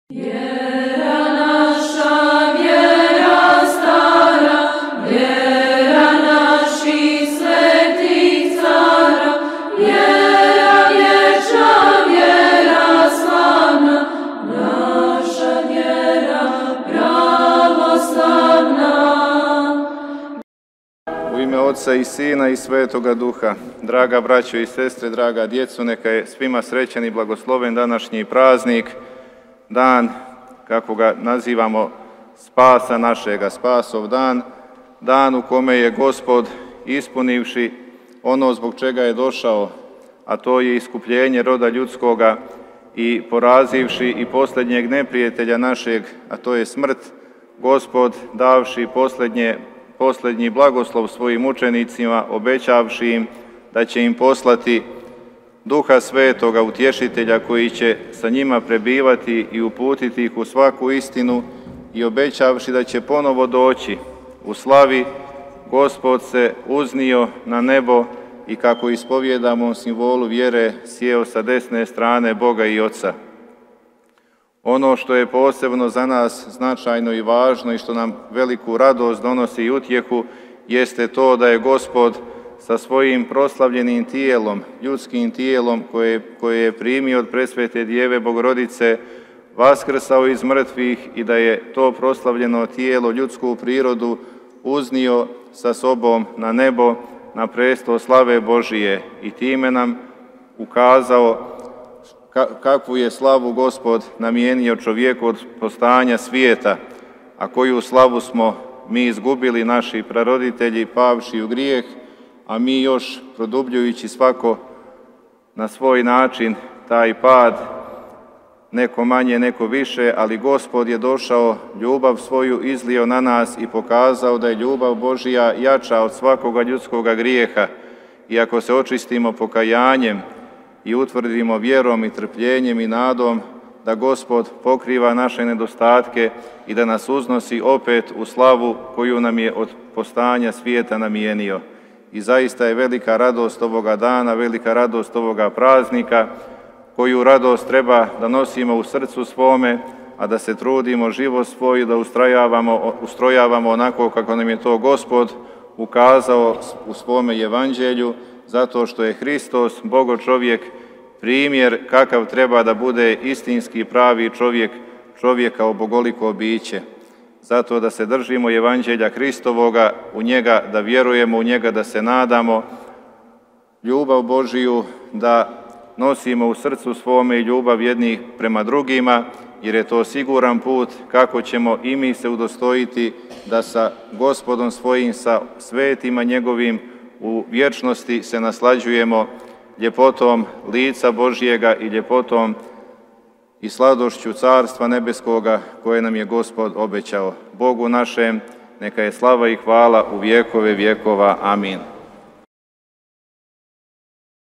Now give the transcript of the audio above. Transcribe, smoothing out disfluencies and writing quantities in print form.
U ime Otca i Sina i Svetoga Duha, draga braćo i sestre, draga djeco, neka je svima srećan i blagosloven današnji praznik, dan, kako ga nazivamo, spasa našega, spasov dan, dan u kome je Gospod ispunivši ono zbog čega je došao, a to je iskupljenje roda ljudskoga i porazivši i posljednjeg neprijatelja našeg, a to je smrt, Gospod davši posljednji blagoslov svojim učenicima, obećavši im da će im poslati Duha Svetoga, utješitelja koji će sa njima prebivati i uputiti ih u svaku istinu, i obećavši da će ponovo doći u slavi, Gospod se uznio na nebo i, kako ispovijedamo u simbolu vjere, sjeo sa desne strane Boga i Oca. Ono što je posebno za nas značajno i važno i što nam veliku radost donosi i utjehu jeste to da je Gospod sa svojim proslavljenim tijelom, ljudskim tijelom koje je primio od presvete Djeve Bogorodice, vaskrsao iz mrtvih i da je to proslavljeno tijelo, ljudsku prirodu, uznio sa sobom na nebo, na prestol slave Božije, i time nam ukazao kakvu je slavu Gospod namijenio čovjeku od postajanja svijeta, a koju slavu smo mi izgubili, naši praroditelji, pavši u grijeh, a mi još produbljujući svako na svoj način taj pad, neko manje, neko više, ali Gospod je došao, ljubav svoju izlio na nas i pokazao da je ljubav Božija jača od svakoga ljudskoga grijeha, i ako se očistimo pokajanjem i utvrdimo vjerom i trpljenjem i nadom da Gospod pokriva naše nedostatke i da nas uznosi opet u slavu koju nam je od postajanja svijeta namijenio. I zaista je velika radost ovoga dana, velika radost ovoga praznika, koju radost treba da nosimo u srcu svome, a da se trudimo život svoj da ustrojavamo onako kako nam je to Gospod ukazao u svome evanđelju, zato što je Hristos, Bogo čovjek, primjer kakav treba da bude istinski pravi čovjek, čovjeka bogoliko biće. Zato da se držimo evanđelja Hristovoga, u njega da vjerujemo, u njega da se nadamo, ljubav Božiju da nosimo u srcu svome i ljubav jednih prema drugima, jer je to siguran put kako ćemo i mi se udostojiti da sa Gospodom svojim, sa svetima njegovim u vječnosti se naslađujemo ljepotom lica Božjega i ljepotom i sladošću Carstva nebeskoga koje nam je Gospod obećao. Bogu našem neka je slava i hvala u vjekove vjekova. Amin.